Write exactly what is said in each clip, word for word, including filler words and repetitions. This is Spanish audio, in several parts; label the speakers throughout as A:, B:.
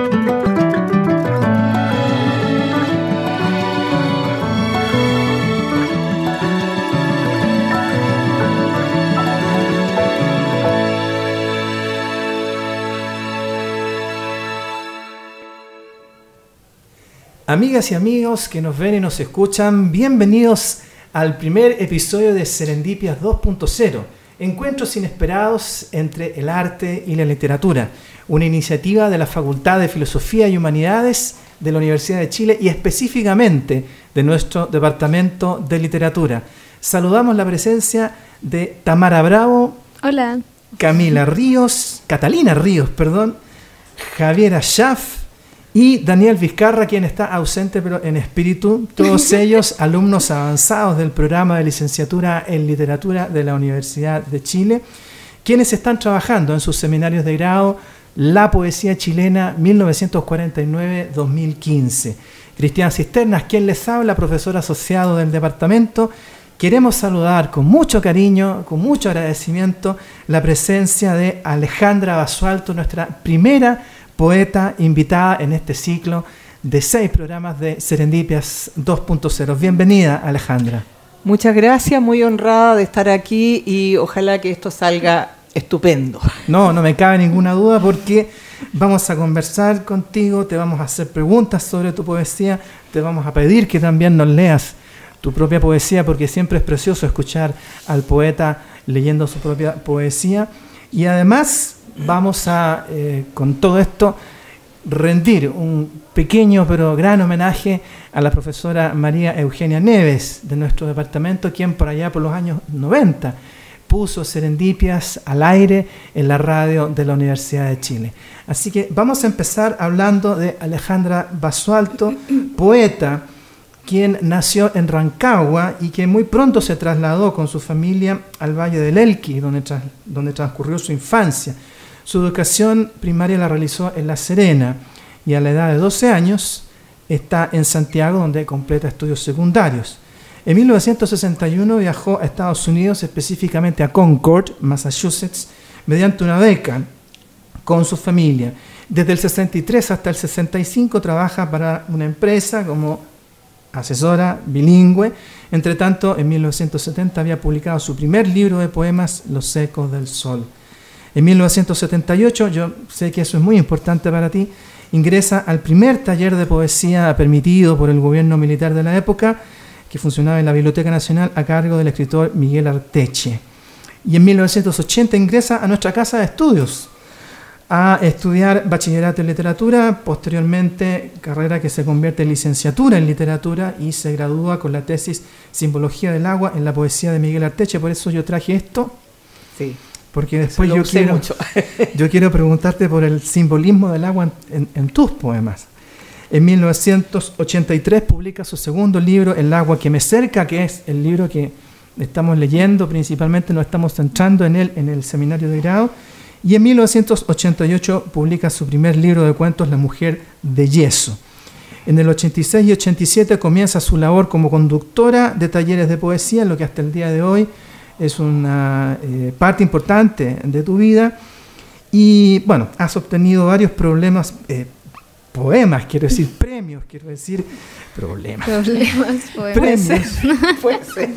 A: Amigas y amigos que nos ven y nos escuchan, bienvenidos al primer episodio de Serendipias dos punto cero, encuentros inesperados entre el arte y la literatura, una iniciativa de la Facultad de Filosofía y Humanidades de la Universidad de Chile y específicamente de nuestro Departamento de Literatura. Saludamos la presencia de Tamara Bravo.
B: Hola.
A: Camila Ríos, Catalina Ríos, perdón, Javiera Schaff y Daniel Vizcarra, quien está ausente pero en espíritu, todos ellos alumnos avanzados del programa de licenciatura en literatura de la Universidad de Chile, quienes están trabajando en sus seminarios de grado La Poesía Chilena mil novecientos cuarenta y nueve a dos mil quince. Cristian Cisternas, quien les habla, profesor asociado del departamento. Queremos saludar con mucho cariño, con mucho agradecimiento, la presencia de Alejandra Basualto, nuestra primera poeta invitada en este ciclo de seis programas de Serendipias dos punto cero. Bienvenida, Alejandra.
C: Muchas gracias, muy honrada de estar aquí y ojalá que esto salga estupendo.
A: No, no me cabe ninguna duda porque vamos a conversar contigo, te vamos a hacer preguntas sobre tu poesía, te vamos a pedir que también nos leas tu propia poesía porque siempre es precioso escuchar al poeta leyendo su propia poesía y además vamos a, eh, con todo esto, rendir un pequeño pero gran homenaje a la profesora María Eugenia Neves de nuestro departamento, quien por allá por los años noventa puso Serendipias al aire en la radio de la Universidad de Chile. Así que vamos a empezar hablando de Alejandra Basualto, poeta, quien nació en Rancagua y que muy pronto se trasladó con su familia al Valle del Elqui, donde, tras, donde transcurrió su infancia. Su educación primaria la realizó en La Serena y a la edad de doce años está en Santiago, donde completa estudios secundarios. En mil novecientos sesenta y uno viajó a Estados Unidos, específicamente a Concord, Massachusetts, mediante una beca con su familia. Desde el sesenta y tres hasta el sesenta y cinco trabaja para una empresa como asesora bilingüe. Entre tanto, en mil novecientos setenta había publicado su primer libro de poemas, Los ecos del sol. En mil novecientos setenta y ocho, yo sé que eso es muy importante para ti, ingresa al primer taller de poesía permitido por el gobierno militar de la época, que funcionaba en la Biblioteca Nacional a cargo del escritor Miguel Arteche. Y en mil novecientos ochenta ingresa a nuestra casa de estudios a estudiar bachillerato en literatura, posteriormente carrera que se convierte en licenciatura en literatura y se gradúa con la tesis Simbología del agua en la poesía de Miguel Arteche. Por eso yo traje esto.
C: Sí.
A: Porque después yo quiero, yo quiero preguntarte por el simbolismo del agua en, en, en tus poemas. En mil novecientos ochenta y tres publica su segundo libro, El agua que me cerca, que es el libro que estamos leyendo, principalmente nos estamos centrando en él en el seminario de grado. Y en mil novecientos ochenta y ocho publica su primer libro de cuentos, La mujer de yeso. En el ochenta y seis y ochenta y siete comienza su labor como conductora de talleres de poesía, lo que hasta el día de hoy es una eh, parte importante de tu vida. Y bueno, has obtenido varios problemas, eh, poemas, quiero decir, premios, quiero decir, problemas.
B: Problemas, poemas.
A: Premios.
C: Puede ser.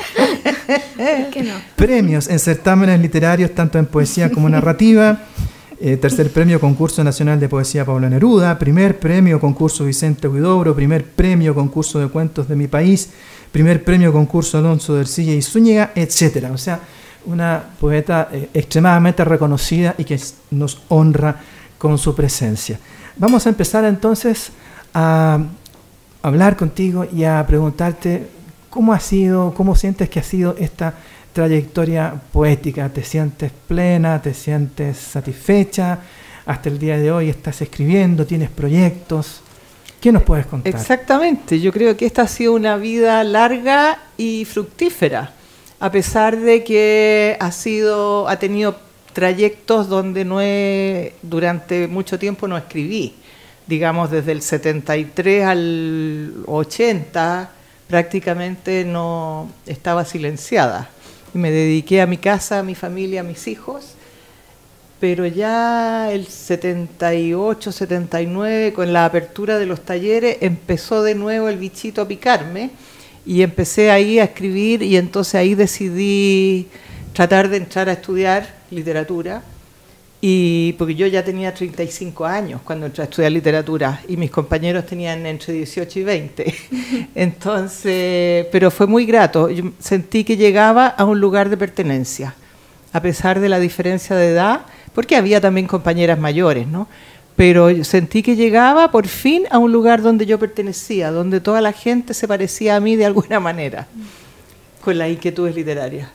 B: ¿Qué no?
A: Premios en certámenes literarios, tanto en poesía como narrativa. Eh, tercer premio Concurso Nacional de Poesía Pablo Neruda. Primer premio Concurso Vicente Huidobro. Primer premio Concurso de Cuentos de mi País. Primer premio Concurso Alonso de Ercilla y Zúñiga, etcétera. O sea, una poeta eh, extremadamente reconocida y que nos honra con su presencia. Vamos a empezar entonces a hablar contigo y a preguntarte cómo ha sido, cómo sientes que ha sido esta trayectoria poética. ¿Te sientes plena? ¿Te sientes satisfecha? Hasta el día de hoy estás escribiendo, tienes proyectos. ¿Qué nos puedes contar?
C: Exactamente, yo creo que esta ha sido una vida larga y fructífera, a pesar de que ha sido, ha tenido trayectos donde no he, durante mucho tiempo no escribí. Digamos, desde el setenta y tres al ochenta prácticamente no estaba silenciada. Y me dediqué a mi casa, a mi familia, a mis hijos. pero ya el setenta y ocho, setenta y nueve, con la apertura de los talleres, empezó de nuevo el bichito a picarme y empecé ahí a escribir y entonces ahí decidí tratar de entrar a estudiar literatura, y porque yo ya tenía treinta y cinco años cuando entré a estudiar literatura y mis compañeros tenían entre dieciocho y veinte. Entonces, pero fue muy grato, yo sentí que llegaba a un lugar de pertenencia, a pesar de la diferencia de edad, porque había también compañeras mayores, ¿no? Pero yo sentí que llegaba por fin a un lugar donde yo pertenecía, donde toda la gente se parecía a mí de alguna manera, con las inquietudes literarias.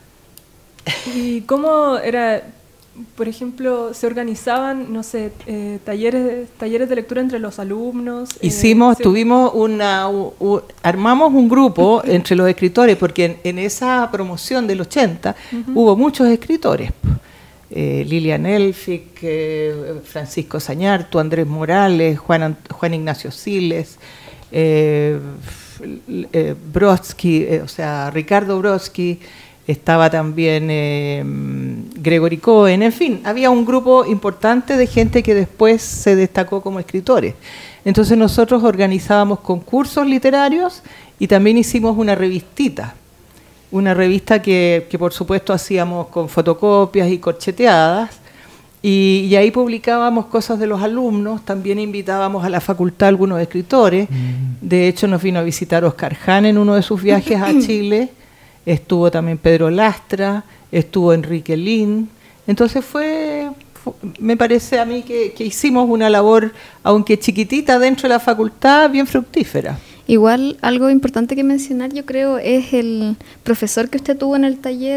D: ¿Y cómo era, por ejemplo, se organizaban, no sé, eh, talleres, talleres de lectura entre los alumnos?
C: Hicimos,
D: eh, sí.
C: tuvimos una, u, u, armamos un grupo entre los escritores, porque en, en esa promoción del ochenta uh-huh. hubo muchos escritores. Eh, Lilian Elfic, eh, Francisco Sañartu, Andrés Morales, Juan, Juan Ignacio Siles, eh, eh, Brodsky, eh, o sea, Ricardo Brodsky, estaba también eh, Gregory Cohen, en fin, había un grupo importante de gente que después se destacó como escritores. Entonces nosotros organizábamos concursos literarios y también hicimos una revistita. Una revista que, que por supuesto hacíamos con fotocopias y corcheteadas, y, y ahí publicábamos cosas de los alumnos, también invitábamos a la facultad a algunos escritores. Mm. De hecho nos vino a visitar Oscar Jahn en uno de sus viajes a Chile, estuvo también Pedro Lastra, estuvo Enrique Lin. Entonces fue, fue me parece a mí que, que hicimos una labor, aunque chiquitita dentro de la facultad, bien fructífera.
B: Igual, algo importante que mencionar, yo creo, es el profesor que usted tuvo en el taller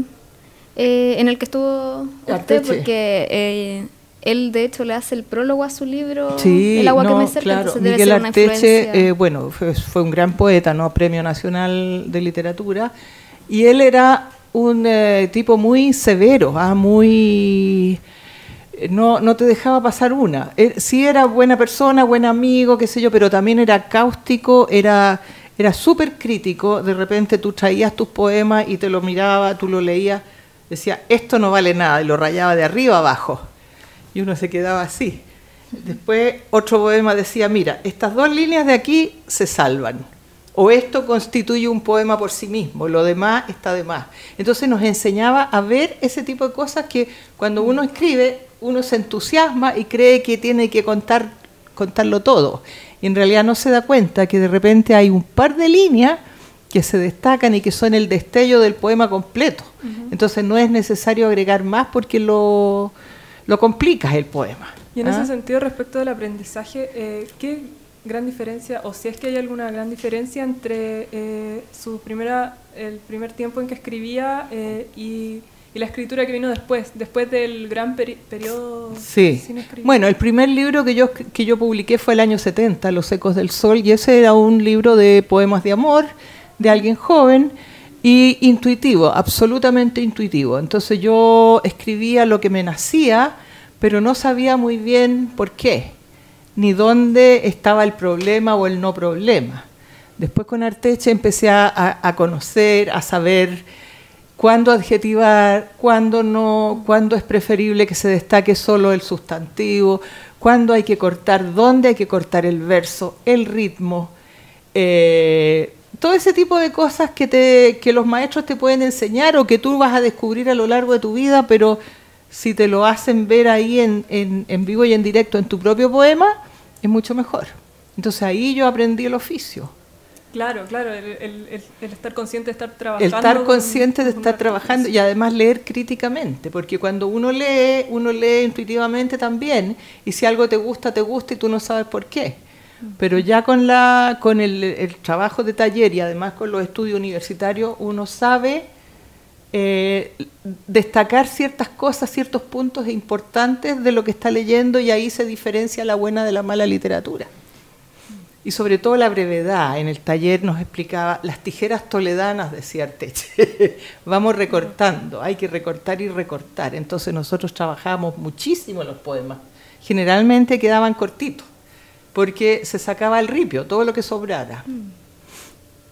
B: eh, en el que estuvo usted, Arteche. Porque eh, él, de hecho, le hace el prólogo a su libro,
C: sí,
B: El agua
C: no,
B: que me cerca,
C: claro.
B: entonces debe
C: Miguel
B: ser una
C: Arteche,
B: influencia.
C: eh, bueno, fue, fue un gran poeta, ¿no? Premio Nacional de Literatura, y él era un eh, tipo muy severo, ah, muy... No, no te dejaba pasar una. Él, sí era buena persona, buen amigo, qué sé yo, pero también era cáustico, era, era súper crítico. De repente tú traías tus poemas y te lo miraba, tú lo leías, decía, esto no vale nada, y lo rayaba de arriba abajo. Y uno se quedaba así. Después otro poema decía, mira, estas dos líneas de aquí se salvan. O esto constituye un poema por sí mismo, lo demás está de más. Entonces nos enseñaba a ver ese tipo de cosas que cuando uno escribe, uno se entusiasma y cree que tiene que contar, contarlo todo. Y en realidad no se da cuenta que de repente hay un par de líneas que se destacan y que son el destello del poema completo. Uh-huh. Entonces no es necesario agregar más porque lo, lo complicas el poema.
D: Y en
C: ¿Ah?
D: ese sentido, respecto del aprendizaje, eh, ¿qué gran diferencia, o si es que hay alguna gran diferencia entre eh, su primera, el primer tiempo en que escribía eh, y, y la escritura que vino después, después del gran peri- periodo
C: sí.
D: sin escribir?
C: Bueno, el primer libro que yo, que yo publiqué fue el año setenta, Los ecos del sol, y ese era un libro de poemas de amor, de alguien joven, y intuitivo, absolutamente intuitivo. Entonces yo escribía lo que me nacía, pero no sabía muy bien por qué, ni dónde estaba el problema o el no problema. Después con Arteche empecé a, a, a conocer, a saber cuándo adjetivar, cuándo no, cuándo es preferible que se destaque solo el sustantivo, cuándo hay que cortar, dónde hay que cortar el verso, el ritmo, eh, todo ese tipo de cosas que, te, que los maestros te pueden enseñar o que tú vas a descubrir a lo largo de tu vida, pero si te lo hacen ver ahí en, en, en vivo y en directo en tu propio poema, es mucho mejor. Entonces ahí yo aprendí el oficio.
D: Claro, claro, el, el, el, el estar consciente de estar trabajando.
C: El estar consciente
D: con,
C: de
D: con
C: estar trabajando y además leer críticamente, porque cuando uno lee, uno lee intuitivamente también, y si algo te gusta, te gusta y tú no sabes por qué. Pero ya con, la, con el, el trabajo de taller y además con los estudios universitarios, uno sabe eh, destacar ciertas cosas, ciertos puntos importantes de lo que está leyendo, y ahí se diferencia la buena de la mala literatura. Y sobre todo la brevedad. En el taller nos explicaba, las tijeras toledanas, decía Arteche, vamos recortando, hay que recortar y recortar. Entonces nosotros trabajábamos muchísimo los poemas. Generalmente quedaban cortitos, porque se sacaba el ripio, todo lo que sobrara.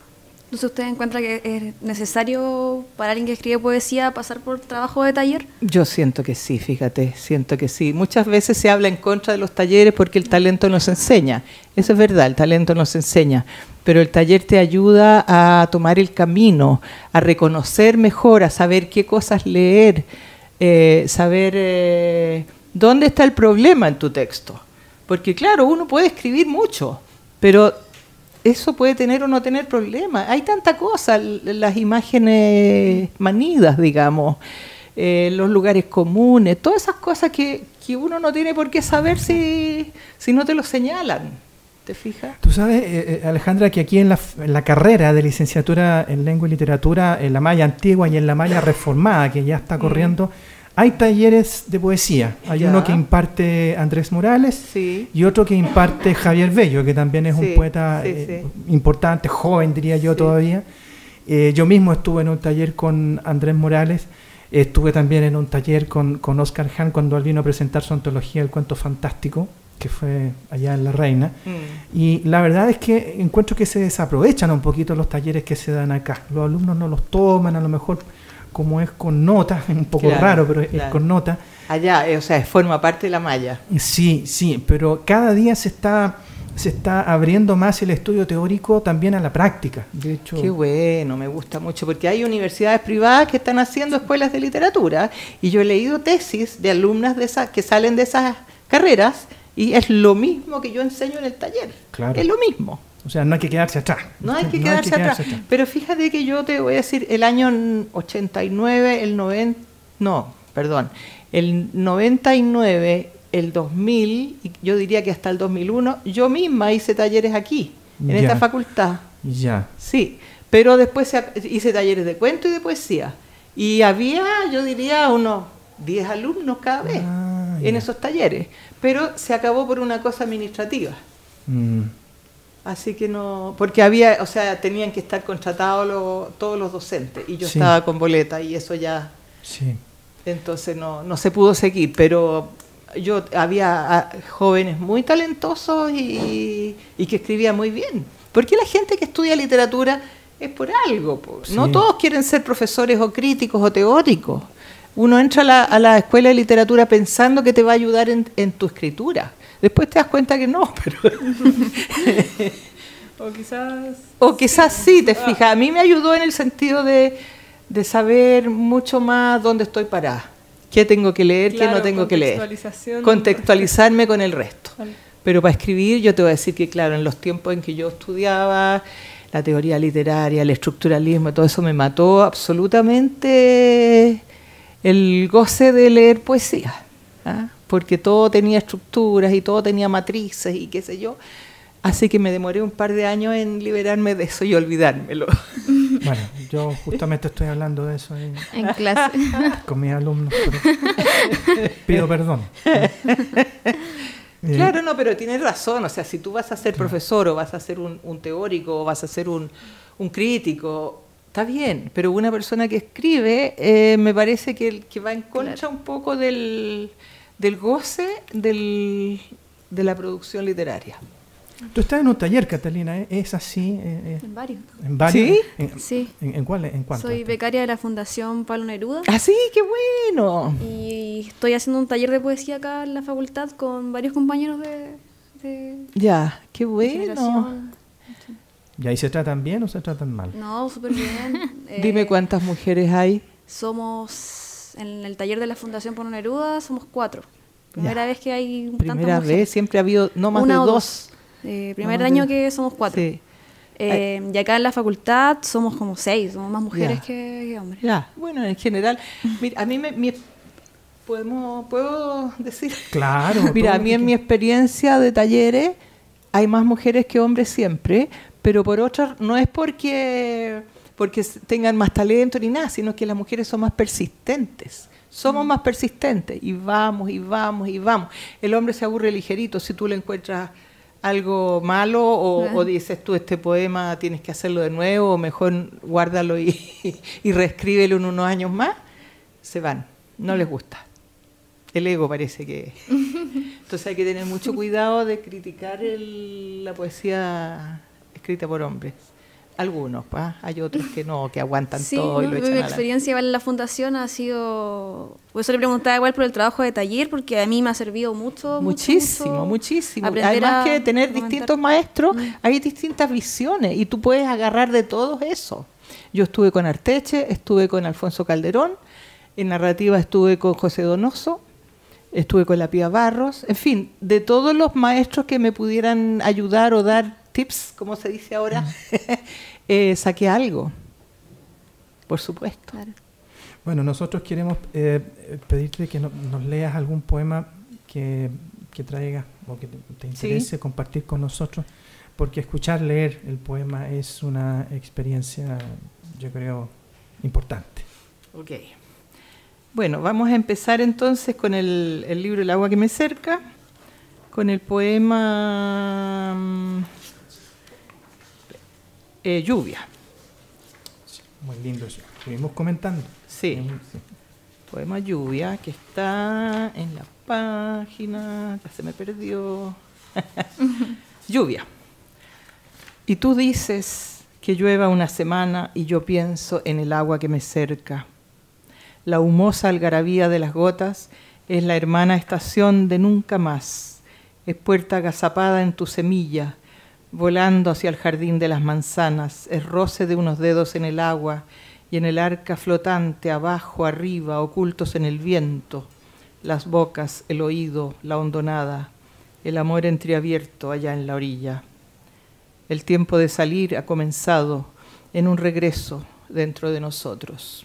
B: Entonces, ¿usted encuentra que es necesario para alguien que escribe poesía pasar por trabajo de taller?
C: Yo siento que sí, fíjate, siento que sí. Muchas veces se habla en contra de los talleres porque el talento nos enseña. Eso es verdad, el talento nos enseña. Pero el taller te ayuda a tomar el camino, a reconocer mejor, a saber qué cosas leer, eh, saber eh, dónde está el problema en tu texto. Porque claro, uno puede escribir mucho, pero eso puede tener o no tener problema. Hay tanta cosa, las imágenes manidas, digamos, eh, los lugares comunes, todas esas cosas que, que uno no tiene por qué saber si, si no te lo señalan. ¿Te fijas?
A: Tú sabes, eh, Alejandra, que aquí en la, en la carrera de licenciatura en lengua y literatura, en la malla antigua y en la malla reformada, que ya está corriendo, mm. hay talleres de poesía. Hay ya. uno que imparte Andrés Morales
C: sí.
A: y otro que imparte Javier Bello, que también es sí, un poeta sí, eh, sí. importante, joven diría yo sí. todavía. Eh, yo mismo estuve en un taller con Andrés Morales, estuve también en un taller con, con Oscar Hahn cuando él vino a presentar su antología El Cuento Fantástico, que fue allá en La Reina. Mm. Y la verdad es que encuentro que se desaprovechan un poquito los talleres que se dan acá. Los alumnos no los toman, a lo mejor como es con nota, es un poco claro, raro, pero claro. es con nota.
C: Allá, o sea, forma parte de la malla.
A: Sí, sí, pero cada día se está, se está abriendo más el estudio teórico también a la práctica. De hecho,
C: qué bueno, me gusta mucho, porque hay universidades privadas que están haciendo escuelas de literatura, y yo he leído tesis de alumnas de esas que salen de esas carreras, y es lo mismo que yo enseño en el taller. Claro. Es lo mismo.
A: O sea, no hay que quedarse atrás.
C: No hay que, no quedarse, hay que quedarse atrás. atrás. Pero fíjate que yo te voy a decir, el año ochenta y nueve, el noventa, no, perdón, el noventa y nueve, el dos mil, y yo diría que hasta el dos mil uno, yo misma hice talleres aquí, en ya. esta facultad.
A: Ya.
C: Sí, pero después hice talleres de cuento y de poesía. Y había, yo diría, unos diez alumnos cada vez ah, en esos talleres. Pero se acabó por una cosa administrativa. Mm. Así que no, porque había, o sea, tenían que estar contratados lo, todos los docentes, y yo sí. estaba con boleta, y eso ya,
A: sí.
C: entonces no, no se pudo seguir, pero yo había jóvenes muy talentosos y, y que escribían muy bien, porque la gente que estudia literatura es por algo, pues. Sí. No todos quieren ser profesores o críticos o teóricos. Uno entra a la, a la escuela de literatura pensando que te va a ayudar en, en tu escritura. Después te das cuenta que no, pero...
D: o quizás...
C: O quizás sí, te fijas. A mí me ayudó en el sentido de, de saber mucho más dónde estoy parada. Qué tengo que leer, claro, qué no tengo que leer. Contextualizarme con el resto. Vale. Pero para escribir yo te voy a decir que, claro, en los tiempos en que yo estudiaba, la teoría literaria, el estructuralismo, todo eso me mató absolutamente... el goce de leer poesía, ¿ah? Porque todo tenía estructuras y todo tenía matrices y qué sé yo, así que me demoré un par de años en liberarme de eso y olvidármelo.
A: Bueno, yo justamente estoy hablando de eso en,
B: en clase
A: con mis alumnos, pido perdón.
C: Claro, no, pero tienes razón, o sea, si tú vas a ser profesor o vas a ser un, un teórico o vas a ser un, un crítico, está bien, pero una persona que escribe eh, me parece que, que va en contra claro. un poco del, del goce del, de la producción literaria.
A: Tú estás en un taller, Catalina, ¿eh? ¿Es así? Eh,
B: en varios.
A: ¿En varios?
C: ¿Sí?
A: ¿En,
B: sí.
A: ¿En, en cuál? ¿En cuánto?
B: Soy becaria de la Fundación Pablo Neruda.
C: ¡Ah, sí? ¡Qué bueno!
B: Y estoy haciendo un taller de poesía acá en la facultad con varios compañeros de... de
C: ya, qué bueno.
A: ¿Y ahí se tratan bien o se tratan mal?
B: No, súper bien.
C: eh, Dime cuántas mujeres hay.
B: Somos, en el taller de la Fundación Pablo Neruda, somos cuatro. Primera ya. vez que hay tantas mujeres.
C: Primera vez, siempre ha habido no más
B: Una
C: de
B: o
C: dos.
B: dos. Eh, primer no año de... que somos cuatro. Sí. Eh, y acá en la facultad somos como seis, somos más mujeres que, que hombres.
C: Ya, bueno, en general, mira, a mí me... me ¿podemos, ¿Puedo decir?
A: Claro.
C: Mira, a mí en mi experiencia de talleres hay más mujeres que hombres siempre, pero por otra, no es porque, porque tengan más talento ni nada, sino que las mujeres son más persistentes. Somos mm. más persistentes y vamos y vamos y vamos. El hombre se aburre ligerito si tú le encuentras algo malo o, uh-huh. o dices tú este poema tienes que hacerlo de nuevo o mejor guárdalo y, y reescríbelo en unos años más, se van, no les gusta. El ego parece que... Entonces hay que tener mucho cuidado de criticar el, la poesía escrita por hombres. Algunos, pues, hay otros que no, que aguantan
B: sí,
C: todo
B: no,
C: y lo
B: mi
C: echan a la...
B: experiencia igual en la fundación ha sido... Por eso le preguntaba igual por el trabajo de taller, porque a mí me ha servido mucho.
C: Muchísimo,
B: mucho,
C: muchísimo.
B: Aprender
C: Además
B: a
C: que tener
B: comentar.
C: distintos maestros,
B: Mm.
C: hay distintas visiones y tú puedes agarrar de todo eso. Yo estuve con Arteche, estuve con Alfonso Calderón, en narrativa estuve con José Donoso, estuve con la Pía Barros, en fin, de todos los maestros que me pudieran ayudar o dar tips, como se dice ahora, eh, saqué algo, por supuesto.
B: Claro.
A: Bueno, nosotros queremos eh, pedirte que no, nos leas algún poema que, que traigas o que te, te interese
C: Sí.
A: compartir con nosotros, porque escuchar leer el poema es una experiencia, yo creo, importante.
C: Ok. Bueno, vamos a empezar entonces con el, el libro El agua que me cerca, con el poema mm, eh, Lluvia.
A: Sí, muy lindo eso. Estuvimos comentando.
C: Sí.
A: Sí.
C: Poema Lluvia, que está en la página, ya se me perdió. Lluvia. Y tú dices que llueva una semana y yo pienso en el agua que me cerca. La humosa algarabía de las gotas es la hermana estación de nunca más. Es puerta agazapada en tu semilla, volando hacia el jardín de las manzanas. Es roce de unos dedos en el agua y en el arca flotante, abajo, arriba, ocultos en el viento. Las bocas, el oído, la hondonada, el amor entreabierto allá en la orilla. El tiempo de salir ha comenzado en un regreso dentro de nosotros.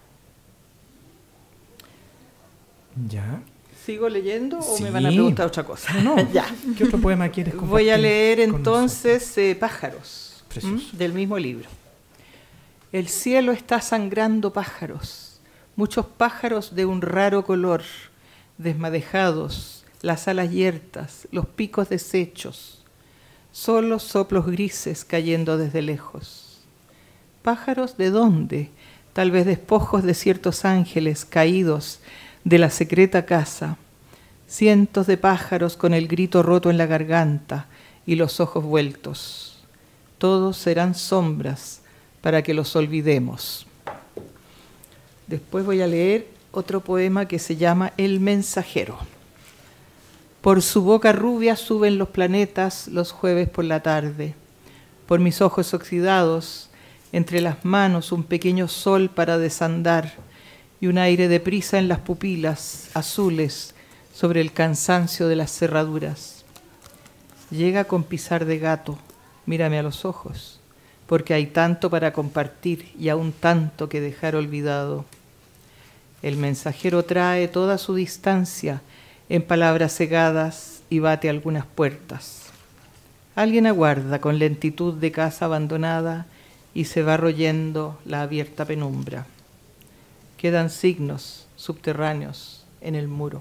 A: Ya.
C: ¿Sigo leyendo o
A: Sí.
C: me van a preguntar otra cosa?
A: No, no.
C: Ya.
A: ¿Qué otro poema quieres compartir?
C: Voy a leer
A: con
C: entonces eh, Pájaros,
A: Precioso.
C: ¿m? Del mismo libro. El cielo está sangrando pájaros, muchos pájaros de un raro color, desmadejados, las alas yertas, los picos deshechos, solo soplos grises cayendo desde lejos. ¿Pájaros de dónde? Tal vez despojos de ciertos ángeles caídos de la secreta casa. Cientos de pájaros con el grito roto en la garganta y los ojos vueltos. Todos serán sombras para que los olvidemos. Después voy a leer otro poema que se llama El mensajero. Por su boca rubia suben los planetas los jueves por la tarde. Por mis ojos oxidados, entre las manos un pequeño sol para desandar y un aire de prisa en las pupilas azules sobre el cansancio de las cerraduras. Llega con pisar de gato, mírame a los ojos, porque hay tanto para compartir y aún tanto que dejar olvidado. El mensajero trae toda su distancia en palabras cegadas y bate algunas puertas. Alguien aguarda con lentitud de casa abandonada y se va royendo la abierta penumbra. Quedan signos subterráneos en el muro.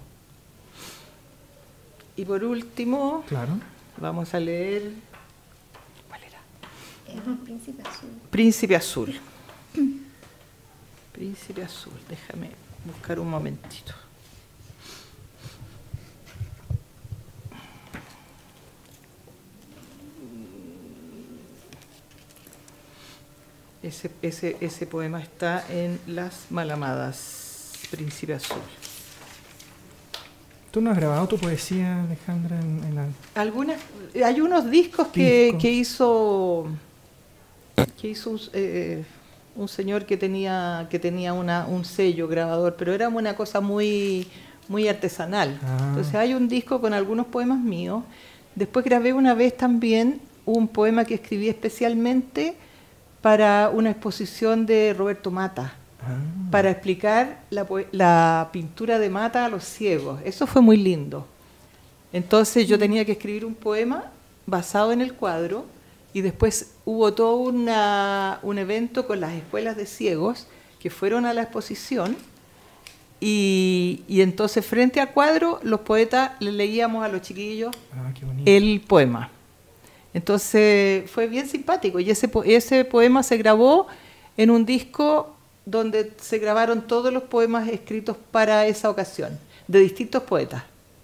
C: Y por último,
A: Claro.
C: vamos a leer... ¿Cuál era?
B: El príncipe azul.
C: Príncipe Azul. Príncipe Azul, déjame buscar un momentito. Ese, ese, ese poema está en Las Malamadas, Príncipe Azul.
A: ¿Tú no has grabado tu poesía, Alejandra, en, en la...
C: Algunas, hay unos discos que,
A: Discos.
C: que hizo que hizo un, eh, un señor que tenía que tenía una, un sello grabador, pero era una cosa muy muy artesanal.
A: Ah.
C: Entonces hay un disco con algunos poemas míos. Después grabé una vez también un poema que escribí especialmente para una exposición de Roberto Mata,
A: Ah.
C: para explicar la, poe- la pintura de Mata a los ciegos. Eso fue muy lindo. Entonces yo tenía que escribir un poema basado en el cuadro y después hubo todo una, un evento con las escuelas de ciegos que fueron a la exposición y, y entonces frente al cuadro los poetas le leíamos a los chiquillos
A: Ah, qué bonito.
C: el poema. Entonces fue bien simpático y ese, po- ese poema se grabó en un disco donde se grabaron todos los poemas escritos para esa ocasión, de distintos poetas.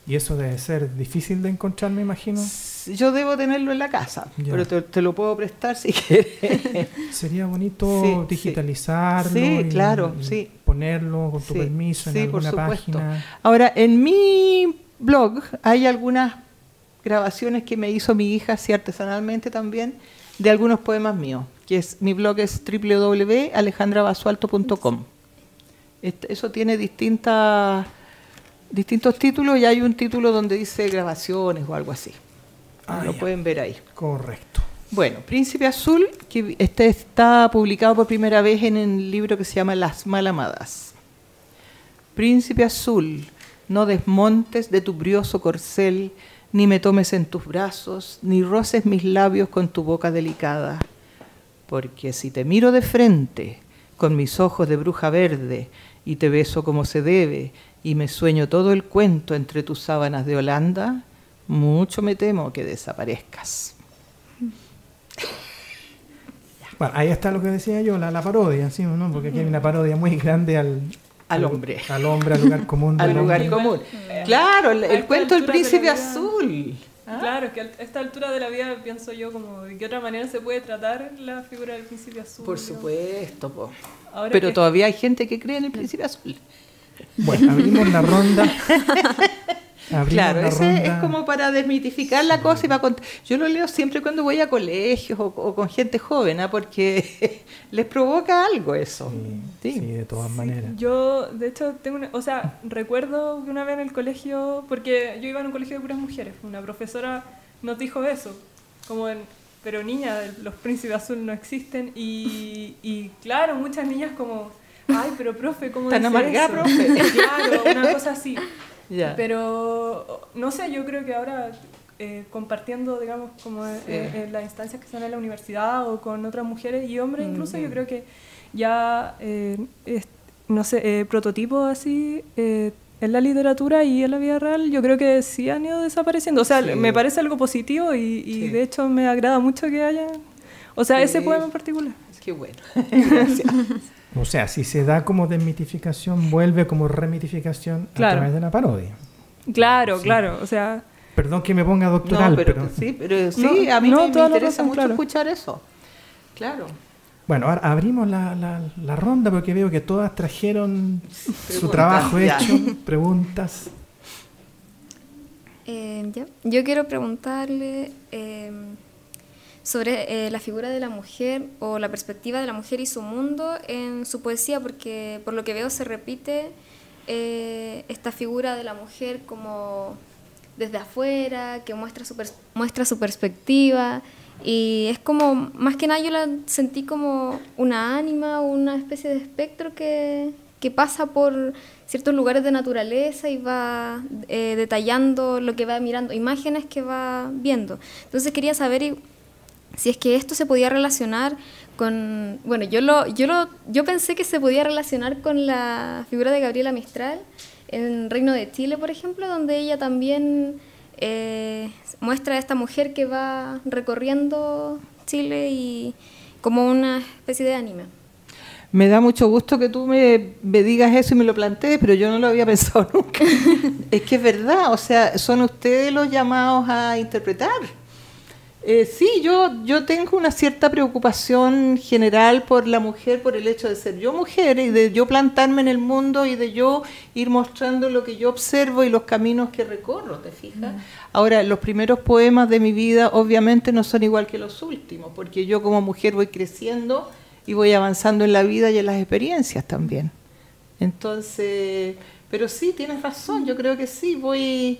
A: Y eso debe ser difícil de encontrar, me imagino.
C: Yo debo tenerlo en la casa, ya. pero te, te lo puedo prestar si quieres.
A: Sería bonito sí, digitalizarlo
C: sí. Sí,
A: y,
C: claro,
A: y
C: sí.
A: ponerlo con tu
C: sí,
A: permiso en
C: sí,
A: alguna
C: por supuesto.
A: página.
C: Ahora, en mi blog hay algunas grabaciones que me hizo mi hija, así artesanalmente también, de algunos poemas míos, que es mi blog es doble u doble u doble u punto alejandra basualto punto com. Eso tiene distintas... distintos títulos y hay un título donde dice grabaciones o algo así. Ah, lo ya. pueden ver ahí.
A: Correcto.
C: Bueno, Príncipe Azul, que este está publicado por primera vez en el libro que se llama Las Malamadas. Príncipe Azul, no desmontes de tu brioso corcel, ni me tomes en tus brazos, ni roces mis labios con tu boca delicada, porque si te miro de frente, con mis ojos de bruja verde, y te beso como se debe, y me sueño todo el cuento entre tus sábanas de Holanda, mucho me temo que desaparezcas.
A: Bueno, ahí está lo que decía yo, la, la parodia, ¿sí, no? Porque aquí hay una parodia muy grande al,
C: al hombre.
A: Al hombre, al lugar común.
C: Al lugar
A: hombre.
C: común. Claro, el, el cuento del Príncipe Azul.
D: ¿Ah? Claro, que a esta altura de la vida pienso yo como de qué otra manera se puede tratar la figura del Príncipe Azul.
C: Por supuesto, po. Pero que... todavía hay gente que cree en el Príncipe Azul.
A: Bueno, abrimos la ronda. Abrimos
C: claro,
A: la
C: ese
A: ronda.
C: Es como para desmitificar la cosa y para cont... Yo lo leo siempre cuando voy a colegios o, o con gente joven, ¿eh? Porque les provoca algo eso.
A: Sí, sí. sí de todas sí. maneras.
D: Yo, de hecho, tengo una, o sea, recuerdo que una vez en el colegio, porque yo iba en un colegio de puras mujeres, una profesora nos dijo eso, como en, pero niña, los príncipes azul no existen, y, y claro, muchas niñas como, ay, pero profe, ¿cómo
C: tan
D: dice
C: amargada,
D: eso?
C: profe.
D: Claro, una cosa así.
C: Yeah.
D: Pero, no sé, yo creo que ahora eh, compartiendo, digamos, como eh, yeah. en las instancias que están en la universidad o con otras mujeres y hombres, mm-hmm. incluso yo creo que ya, eh, es, no sé, eh, prototipos así eh, en la literatura y en la vida real, yo creo que sí han ido desapareciendo. O sea, sí. me parece algo positivo y, y sí. de hecho me agrada mucho que haya, o sea, sí. ese poema en particular.
C: Qué bueno, gracias.
A: O sea, si se da como desmitificación, vuelve como remitificación
D: claro.
A: a través de la parodia.
D: Claro,
A: sí.
D: claro, o sea...
A: Perdón que me ponga doctoral,
C: no, pero,
A: pero...
C: Sí, pero sí, no, a mí no, me, me interesa razón, mucho claro. escuchar eso. Claro.
A: Bueno, ahora abrimos la, la, la ronda porque veo que todas trajeron Preguntas, su trabajo ya. hecho, preguntas.
B: Eh, ya. Yo quiero preguntarle... Eh, sobre eh, la figura de la mujer o la perspectiva de la mujer y su mundo en su poesía, porque por lo que veo se repite eh, esta figura de la mujer como desde afuera, que muestra su, pers- muestra su perspectiva, y es como, más que nada yo la sentí como una ánima, una especie de espectro que, que pasa por ciertos lugares de naturaleza y va eh, detallando lo que va mirando, imágenes que va viendo. Entonces quería saber si es que esto se podía relacionar con... Bueno, yo lo, yo lo, yo pensé que se podía relacionar con la figura de Gabriela Mistral en Reino de Chile, por ejemplo, donde ella también eh, muestra a esta mujer que va recorriendo Chile y como una especie de anime.
C: Me da mucho gusto que tú me, me digas eso y me lo plantees, pero yo no lo había pensado nunca. Es que es verdad, o sea, son ustedes los llamados a interpretar. Eh, sí, yo, yo tengo una cierta preocupación general por la mujer, por el hecho de ser yo mujer y de yo plantarme en el mundo y de yo ir mostrando lo que yo observo y los caminos que recorro, ¿te fijas? Mm. Ahora, los primeros poemas de mi vida obviamente no son igual que los últimos, porque yo como mujer voy creciendo y voy avanzando en la vida y en las experiencias también. Entonces, pero sí, tienes razón, yo creo que sí, voy...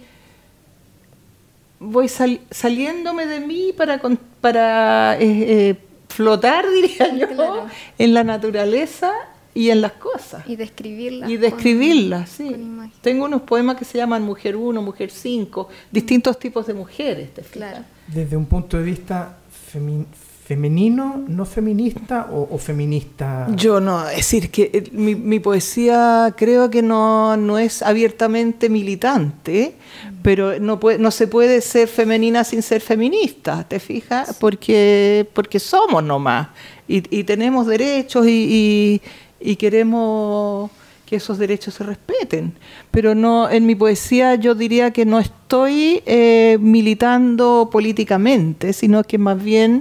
C: voy sal, saliéndome de mí para, para eh, eh, flotar, diría yo, claro. en la naturaleza y en las cosas.
B: Y describirlas.
C: Y describirlas, sí. Tengo unos poemas que se llaman Mujer uno, Mujer cinco, distintos tipos de mujeres. ¿Te fijas?
B: Claro.
A: Desde un punto de vista femi femenino, no feminista o, o feminista.
C: Yo no, es decir, que eh, mi, mi poesía creo que no, no es abiertamente militante, mm. pero no, puede, no se puede ser femenina sin ser feminista, ¿te fijas? Porque, porque somos nomás y, y tenemos derechos y, y, y queremos, que esos derechos se respeten. Pero no, en mi poesía yo diría que no estoy eh, militando políticamente, sino que más bien,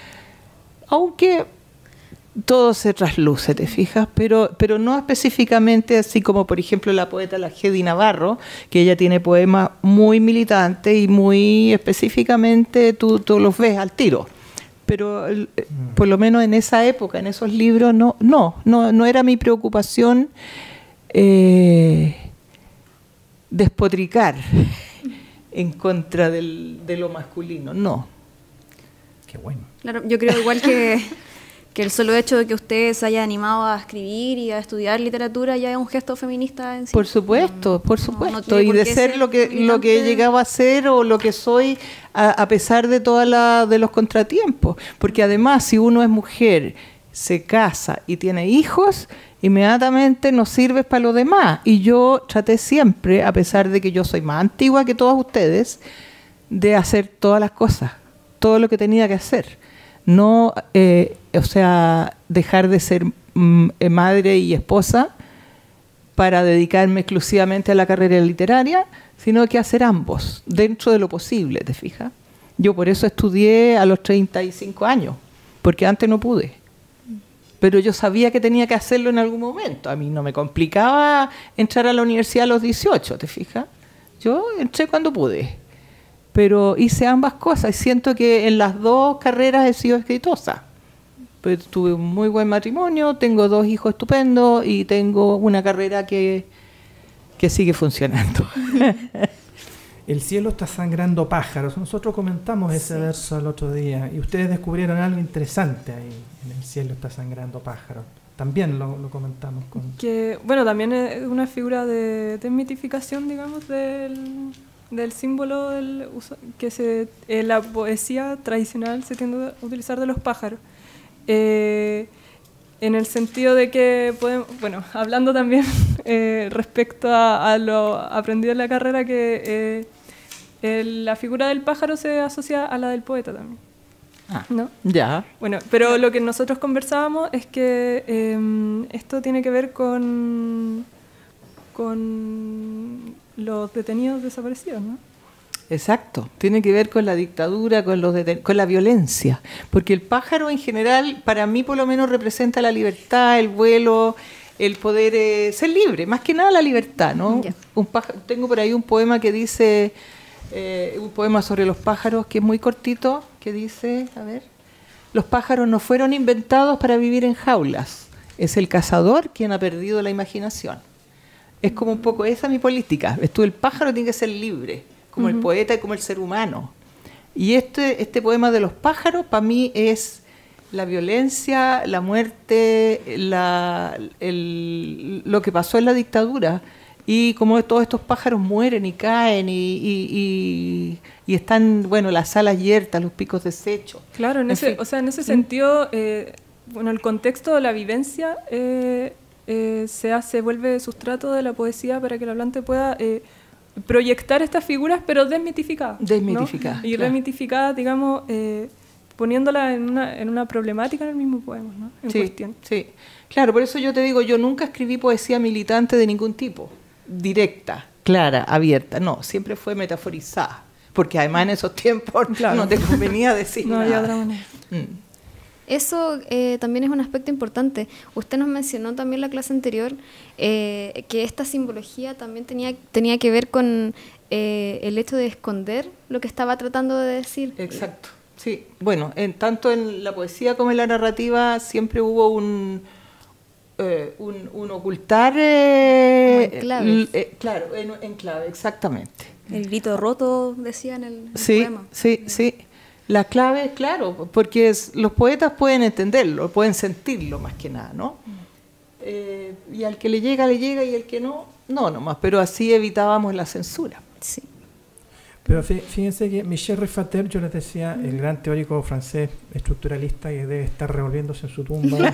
C: aunque todo se trasluce, ¿te fijas? Pero, pero no específicamente así como, por ejemplo, la poeta la Gedi Navarro, que ella tiene poemas muy militantes y muy específicamente tú, tú los ves al tiro. Pero mm. por lo menos en esa época, en esos libros, no, no, no, no era mi preocupación eh, despotricar en contra del, de lo masculino, no.
A: Qué bueno.
B: Claro, yo creo igual que... que el solo hecho de que usted se haya animado a escribir y a estudiar literatura ya es un gesto feminista en sí.
C: Por supuesto, por supuesto. No, no y de ser, ser lo que militante. Lo que he llegado a ser o lo que soy a, a pesar de toda la, de los contratiempos. Porque además, si uno es mujer, se casa y tiene hijos, inmediatamente no sirves para lo demás. Y yo traté siempre, a pesar de que yo soy más antigua que todas ustedes, de hacer todas las cosas, todo lo que tenía que hacer. No, eh, o sea, dejar de ser mm, madre y esposa para dedicarme exclusivamente a la carrera literaria, sino que hacer ambos, dentro de lo posible, ¿te fijas? Yo por eso estudié a los treinta y cinco años, porque antes no pude. Pero yo sabía que tenía que hacerlo en algún momento. A mí no me complicaba entrar a la universidad a los dieciocho, ¿te fijas? Yo entré cuando pude. Pero hice ambas cosas y siento que en las dos carreras he sido exitosa. Pues tuve un muy buen matrimonio, tengo dos hijos estupendos y tengo una carrera que, que sigue funcionando.
A: El cielo está sangrando pájaros. Nosotros comentamos ese sí. verso el otro día y ustedes descubrieron algo interesante ahí. En el cielo está sangrando pájaros. También lo, lo comentamos con...
D: Que, bueno, también es una figura de desmitificación, digamos, del... del símbolo del uso, que se, en la poesía tradicional se tiende a utilizar de los pájaros. Eh, en el sentido de que, podemos, bueno, hablando también eh, respecto a, a lo aprendido en la carrera, que eh, el, la figura del pájaro se asocia a la del poeta también.
C: Ah,
D: ¿no?
C: Ya.
D: Bueno, pero lo que nosotros conversábamos es que eh, esto tiene que ver con... con los detenidos desaparecidos, ¿no?
C: Exacto, tiene que ver con la dictadura, con, los deten- con la violencia, porque el pájaro en general, para mí por lo menos representa la libertad, el vuelo, el poder eh, ser libre, más que nada la libertad, ¿no? Yeah. Un pájaro, tengo por ahí un poema que dice, eh, un poema sobre los pájaros que es muy cortito, que dice, a ver, los pájaros no fueron inventados para vivir en jaulas, es el cazador quien ha perdido la imaginación. Es como un poco esa mi política. Esto, el pájaro tiene que ser libre, como uh-huh. el poeta y como el ser humano. Y este, este poema de los pájaros para mí es la violencia, la muerte, la, el, lo que pasó en la dictadura. Y como todos estos pájaros mueren y caen y, y, y, y están, bueno, las alas yertas, los picos deshechos.
D: Claro, en, en ese, o sea, en ese sentido, eh, bueno, el contexto de la vivencia... Eh, Eh, se hace, vuelve sustrato de la poesía para que el hablante pueda eh, proyectar estas figuras, pero desmitificadas.
C: Desmitificadas.
D: ¿no? Y claro. remitificadas, digamos, eh, poniéndola en una, en una problemática en el mismo poema, ¿no? En
C: sí,
D: cuestión.
C: Sí, claro, por eso yo te digo, yo nunca escribí poesía militante de ningún tipo, directa, clara, abierta, no, siempre fue metaforizada, porque además en esos tiempos claro. no te convenía decir
D: no
C: nada.
D: había otra manera.
C: Mm.
B: Eso eh, también es un aspecto importante. Usted nos mencionó también en la clase anterior eh, que esta simbología también tenía, tenía que ver con eh, el hecho de esconder lo que estaba tratando de decir.
C: Exacto, sí. Bueno, en, tanto en la poesía como en la narrativa siempre hubo un, eh, un, un ocultar... Eh,
B: en clave.
C: Eh, claro, en, en clave, exactamente.
B: El grito roto, decía en el, el
C: sí,
B: poema.
C: Sí, sí. La clave, claro, porque es, los poetas pueden entenderlo, pueden sentirlo más que nada, ¿no? Mm. Eh, y al que le llega, le llega, y al que no, no nomás, pero así evitábamos la censura.
B: Sí.
A: Pero fíjense que Michel Riffater, yo les decía, mm. el gran teórico francés estructuralista que debe estar revolviéndose en su tumba,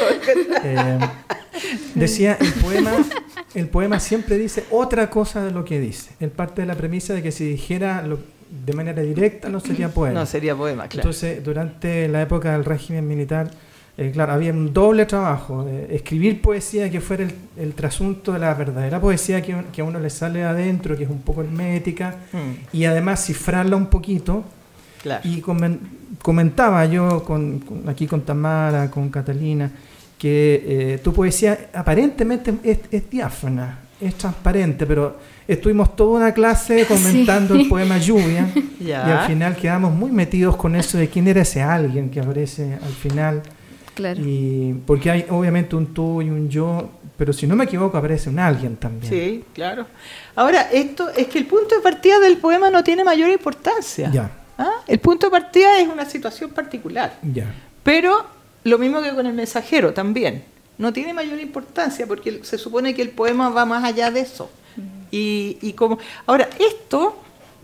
A: eh, decía, el poema, el poema siempre dice otra cosa de lo que dice. Él parte de la premisa de que si dijera... lo de manera directa no sería poema.
C: No sería poema, claro.
A: Entonces, durante la época del régimen militar, eh, claro, había un doble trabajo, eh, escribir poesía que fuera el, el trasunto de la verdadera poesía que, que a uno le sale de adentro, que es un poco hermética, mm. y además cifrarla un poquito.
C: Claro.
A: Y comen, comentaba yo con, con, aquí con Tamara, con Catalina, que eh, tu poesía aparentemente es, es diáfana, es transparente, pero estuvimos toda una clase comentando sí. el poema Lluvia ya. y al final quedamos muy metidos con eso de quién era ese alguien que aparece al final.
B: Claro.
A: Y porque hay obviamente un tú y un yo, pero si no me equivoco aparece un alguien también.
C: Sí, claro. Ahora, esto es que el punto de partida del poema no tiene mayor importancia.
A: Ya.
C: ¿Ah? El punto de partida es una situación particular.
A: Ya.
C: Pero lo mismo que con el mensajero también. No tiene mayor importancia porque se supone que el poema va más allá de eso. Uh-huh. Y, y como ahora, esto,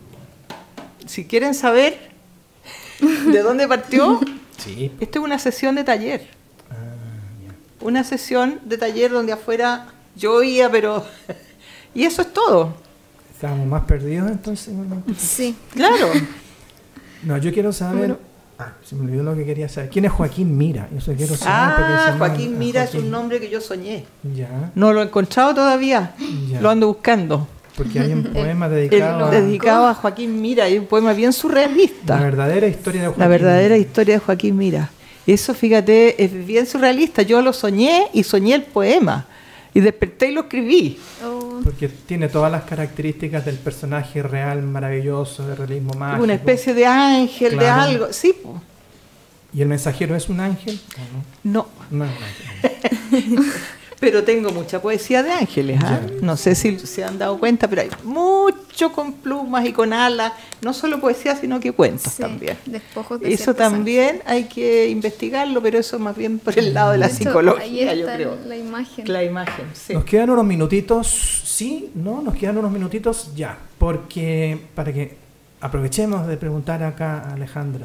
C: si quieren saber de dónde partió,
A: sí.
C: Esto es una sesión de taller.
A: Ah, yeah.
C: Una sesión de taller donde afuera yo oía, pero... y eso es todo.
A: Estábamos más perdidos entonces.
B: Sí.
C: Claro.
A: No, yo quiero saber... Bueno. Ah, se me olvidó lo que quería saber. ¿Quién es Joaquín Mira? Eso quiero saber.
C: Ah, Joaquín Mira Joaquín. Es un nombre que yo soñé.
A: Ya.
C: No lo he encontrado todavía. Ya. Lo ando buscando.
A: Porque hay un poema dedicado,
C: el, a... dedicado a Joaquín Mira. Hay un poema bien surrealista.
A: La verdadera historia de Joaquín
C: La verdadera
A: Mira.
C: historia de Joaquín Mira. Eso, fíjate, es bien surrealista. Yo lo soñé y soñé el poema. Y desperté y lo escribí.
B: Oh.
A: Porque tiene todas las características del personaje real, maravilloso, de realismo mágico.
C: Una especie de ángel, claro. de algo. Sí, pues.
A: ¿Y el mensajero es un ángel?
C: No.
A: No. no,
C: no. Pero tengo mucha poesía de ángeles. ¿eh? No sé si se han dado cuenta, pero hay mucho con plumas y con alas. No solo poesía, sino que cuentos sí, también.
B: Despojos de
C: eso también ángeles. Hay que investigarlo, pero eso más bien por el lado de la
B: de hecho,
C: psicología,
B: ahí
C: yo
B: está
C: creo.
B: La imagen.
C: La imagen, sí.
A: Nos quedan unos minutitos, sí, ¿no? Nos quedan unos minutitos ya, porque para que aprovechemos de preguntar acá a Alejandra.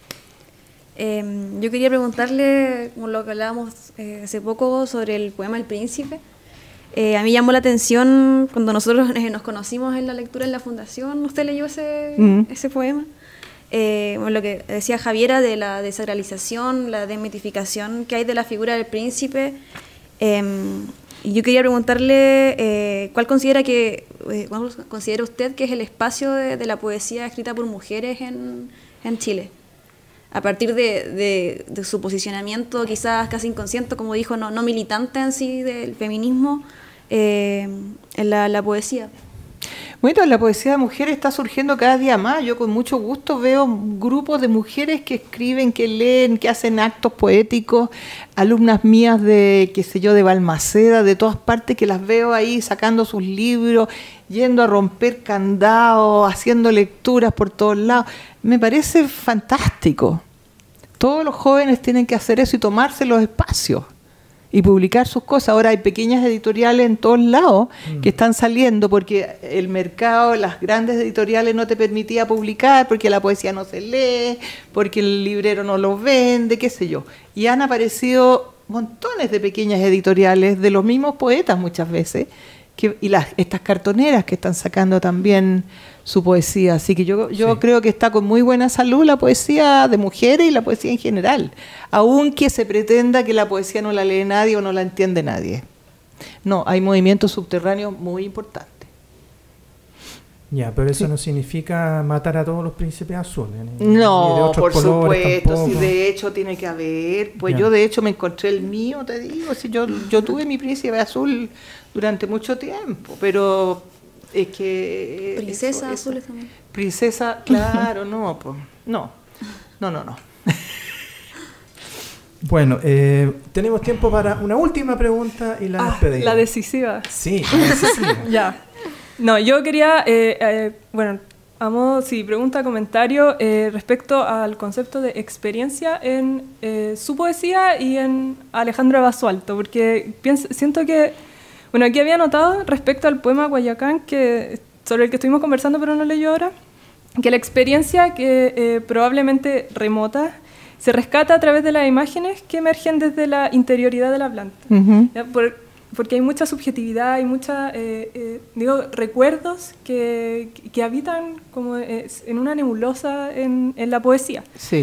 B: Eh, yo quería preguntarle, como lo que hablábamos eh, hace poco sobre el poema El Príncipe. Eh, a mí llamó la atención cuando nosotros eh, nos conocimos en la lectura en la fundación. ¿Usted leyó ese, mm. ese poema? Eh, bueno, lo que decía Javiera de la desacralización, la desmitificación que hay de la figura del príncipe. Eh, y yo quería preguntarle eh, cuál considera que eh, cuál considera usted que es el espacio de, de la poesía escrita por mujeres en, en Chile. A partir de, de, de su posicionamiento quizás casi inconsciente, como dijo, no, no militante en sí del feminismo, eh, en la, la poesía.
C: Bueno, la poesía de mujeres está surgiendo cada día más. Yo con mucho gusto veo grupos de mujeres que escriben, que leen, que hacen actos poéticos, alumnas mías de, qué sé yo, de Balmaceda, de todas partes, que las veo ahí sacando sus libros, yendo a romper candados, haciendo lecturas por todos lados. Me parece fantástico. Todos los jóvenes tienen que hacer eso y tomarse los espacios y publicar sus cosas. Ahora hay pequeñas editoriales en todos lados mm. que están saliendo porque el mercado, las grandes editoriales no te permitía publicar porque la poesía no se lee, porque el librero no lo vende, qué sé yo. Y han aparecido montones de pequeñas editoriales de los mismos poetas muchas veces, que, y las estas cartoneras que están sacando también su poesía. Así que yo, yo sí. creo que está con muy buena salud la poesía de mujeres y la poesía en general, aunque se pretenda que la poesía no la lee nadie o no la entiende nadie. No, hay movimientos subterráneos muy importantes.
A: Ya, pero eso sí. no significa matar a todos los príncipes azules. Ni,
C: no,
A: ni de otros
C: por supuesto,
A: tampoco.
C: Si de hecho tiene que haber. Pues ya. Yo de hecho me encontré el mío, te digo, si yo, yo tuve mi príncipe azul durante mucho tiempo, pero es que...
B: Princesa azules también.
C: Princesa, claro, no, pues, no, no, no, no.
A: Bueno, eh, tenemos tiempo para una última pregunta y la
D: ah,
A: despedimos.
D: La decisiva.
A: Sí, la decisiva.
D: Ya. No, yo quería, eh, eh, bueno, amo, sí, pregunta, comentario eh, respecto al concepto de experiencia en eh, su poesía y en Alejandra Basualto, porque pienso, siento que, bueno, aquí había notado respecto al poema Guayacán, que, sobre el que estuvimos conversando pero no leyó ahora, que la experiencia que eh, probablemente remota se rescata a través de las imágenes que emergen desde la interioridad de la planta. Uh-huh. ¿Ya? Por, porque hay mucha subjetividad, hay mucha, eh, eh, digo, recuerdos que, que habitan como eh, en una nebulosa en, en la poesía.
C: Sí.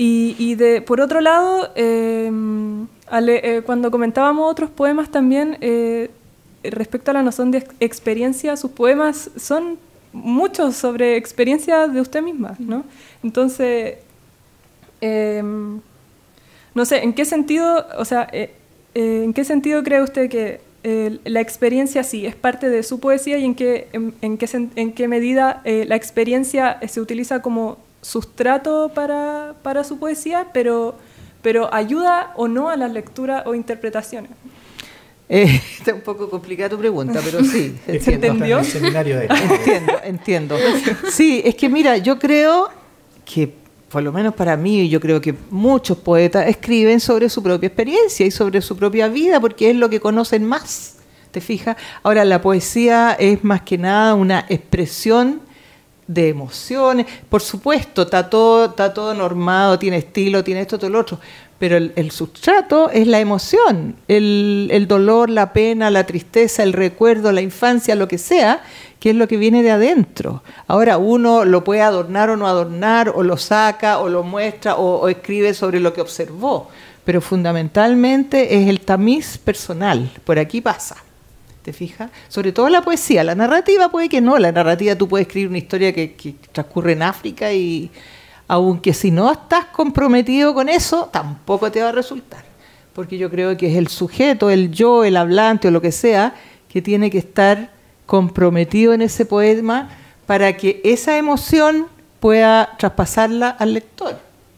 D: Y, y de, por otro lado, eh, ale, eh, cuando comentábamos otros poemas también, eh, respecto a la noción de ex experiencia, sus poemas son muchos sobre experiencias de usted misma, ¿no? Entonces, eh, no sé, ¿en qué sentido, o sea, eh, eh, ¿en qué sentido cree usted que eh, la experiencia sí es parte de su poesía y en qué, en, en qué, en qué medida eh, la experiencia se utiliza como sustrato para, para su poesía, pero, pero ayuda o no a las lecturas o interpretaciones?
C: Eh, está un poco complicada tu pregunta, pero sí, entiendo.
D: ¿Entendió?
A: El seminario de...
C: Entiendo, entiendo. Sí, es que mira, yo creo que, por lo menos para mí, yo creo que muchos poetas escriben sobre su propia experiencia y sobre su propia vida, porque es lo que conocen más, ¿te fijas? Ahora, la poesía es más que nada una expresión de emociones. Por supuesto, está todo, está todo normado, tiene estilo, tiene esto, todo lo otro, pero el, el sustrato es la emoción, el, el dolor, la pena, la tristeza, el recuerdo, la infancia, lo que sea, que es lo que viene de adentro. Ahora uno lo puede adornar o no adornar, o lo saca, o lo muestra, o, o escribe sobre lo que observó, pero fundamentalmente es el tamiz personal, por aquí pasa. ¿Te fijas? Sobre todo la poesía. La narrativa puede que no. La narrativa tú puedes escribir una historia que, que transcurre en África y aunque si no estás comprometido con eso, tampoco te va a resultar. Porque yo creo que es el sujeto, el yo, el hablante o lo que sea, que tiene que estar comprometido en ese poema para que esa emoción pueda traspasarla al lector.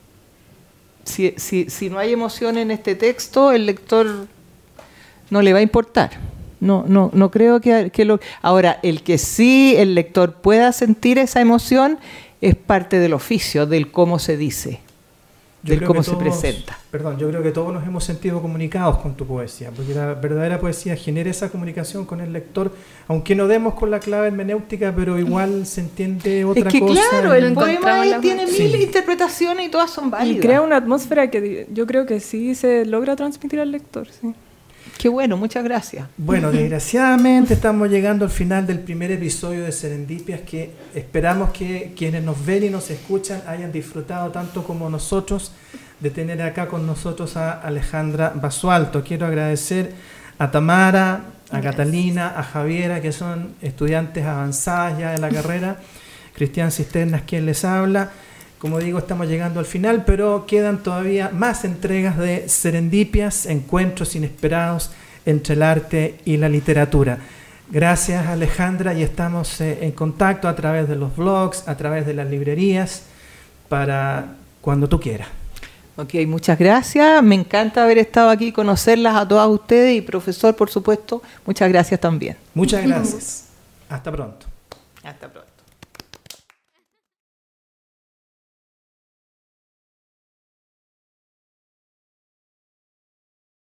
C: Si, si, si no hay emoción en este texto, el lector no le va a importar. No, no, no creo que, que lo... Ahora, el que sí el lector pueda sentir esa emoción es parte del oficio, del cómo se dice,
A: yo
C: del cómo
A: todos,
C: se presenta.
A: Perdón, yo creo que todos nos hemos sentido comunicados con tu poesía, porque la verdadera poesía genera esa comunicación con el lector, aunque no demos con la clave hermenéutica, pero igual se entiende otra cosa.
C: Es que
A: cosa
C: claro,
A: y...
C: el poema es, tiene
A: sí.
C: mil interpretaciones y todas son válidas.
D: Y crea una atmósfera que yo creo que sí se logra transmitir al lector, sí.
C: Qué bueno, muchas gracias.
A: Bueno, desgraciadamente estamos llegando al final del primer episodio de Serendipias, que esperamos que quienes nos ven y nos escuchan hayan disfrutado tanto como nosotros de tener acá con nosotros a Alejandra Basualto. Quiero agradecer a Tamara, a Gracias. Catalina, a Javiera, que son estudiantes avanzadas ya de la carrera, Cristian Cisternas quien les habla. Como digo, estamos llegando al final, pero quedan todavía más entregas de Serendipias, encuentros inesperados entre el arte y la literatura. Gracias, Alejandra, y estamos eh, en contacto a través de los blogs, a través de las librerías, para cuando tú quieras.
C: Ok, muchas gracias. Me encanta haber estado aquí, conocerlas a todas ustedes y profesor, por supuesto, muchas gracias también.
A: Muchas gracias. Hasta pronto.
C: Hasta pronto.